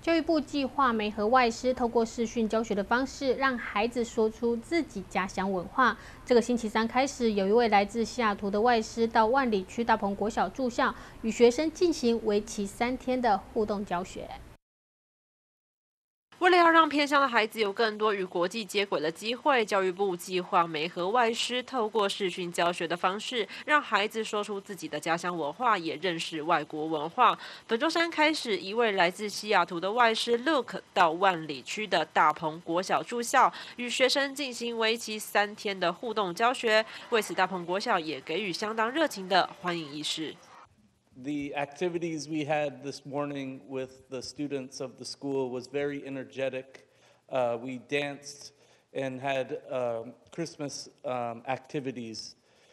教育部计划媒合外师，透过视讯教学的方式，让孩子说出自己家乡文化。这个星期三开始，有一位来自西雅图的外师到万里区大鹏国小住校，与学生进行为期3天的互动教学。 为了要让偏乡的孩子有更多与国际接轨的机会，教育部计划媒合外师，透过视讯教学的方式，让孩子说出自己的家乡文化，也认识外国文化。本周三开始，一位来自西雅图的外师 Luke 到万里区的大鹏国小住校，与学生进行为期3天的互动教学。为此，大鹏国小也给予相当热情的欢迎仪式。 The activities we had this morning with the students of the school was very energetic. We danced and had Christmas activities.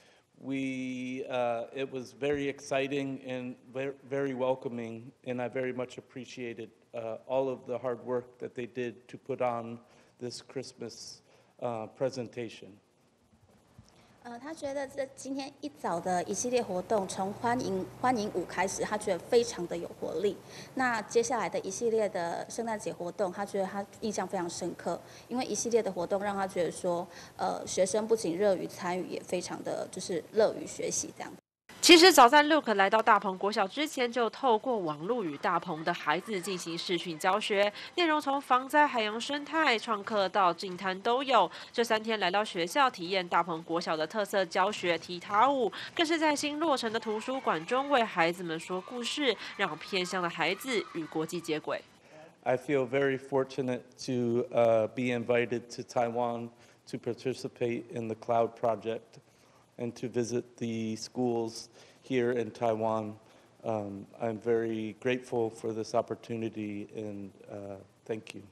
It was very exciting and very welcoming, and I very much appreciated all of the hard work that they did to put on this Christmas presentation. 他觉得这今天一早的一系列活动，从欢迎舞开始，他觉得非常的有活力。那接下来的一系列的圣诞节活动，他觉得他印象非常深刻，因为一系列的活动让他觉得说，学生不仅乐于参与，也非常的就是乐于学习这样。 其实早在 Luke 来到大鹏国小之前，就透过网络与大鹏的孩子进行视讯教学，内容从防灾、海洋生态、创客到净滩都有。这3天来到学校体验大鹏国小的特色教学踢踏舞，更是在新落成的图书馆中为孩子们说故事，让偏乡的孩子与国际接轨。 I feel very fortunate to be invited to Taiwan to participate in the Cloud Project. And to visit the schools here in Taiwan. I'm very grateful for this opportunity and thank you.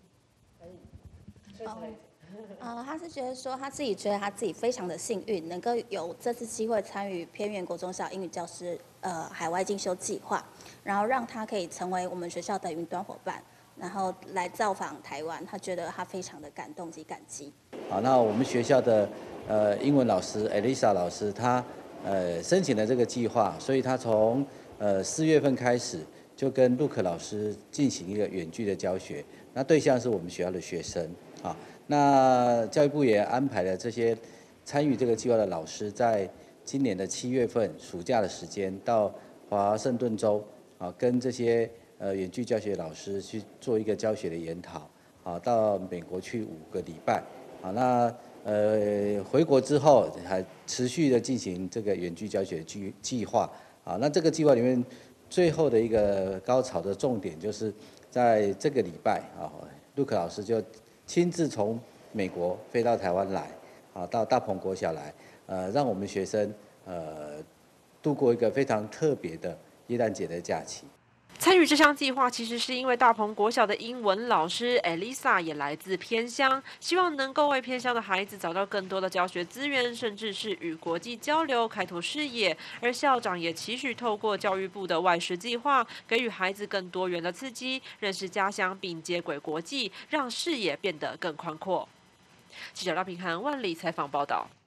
他是觉得说他自己非常的幸运，能够有这次机会参与偏远国中小英语教师海外进修计划，然后让他可以成为我们学校的云端伙伴，然后来造访台湾，他觉得他非常的感动及感激。 好，那我们学校的英文老师 Elisa 老师，她申请了这个计划，所以她从4月份开始就跟陆可老师进行一个远距的教学，那对象是我们学校的学生啊。那教育部也安排了这些参与这个计划的老师，在今年的7月份暑假的时间到华盛顿州啊，跟这些远距教学老师去做一个教学的研讨啊，到美国去5个礼拜。 好，那回国之后还持续的进行这个远距教学计划。啊，那这个计划里面最后的一个高潮的重点就是在这个礼拜啊，陆可老师就亲自从美国飞到台湾来，啊，到大鹏国小来，让我们学生度过一个非常特别的耶诞节的假期。 参与这项计划，其实是因为大鹏国小的英文老师 Elisa 也来自偏乡，希望能够为偏乡的孩子找到更多的教学资源，甚至是与国际交流、开拓视野。而校长也期许透过教育部的外师计划，给予孩子更多元的刺激，认识家乡并接轨国际，让视野变得更宽阔。记者廖平涵万里采访报道。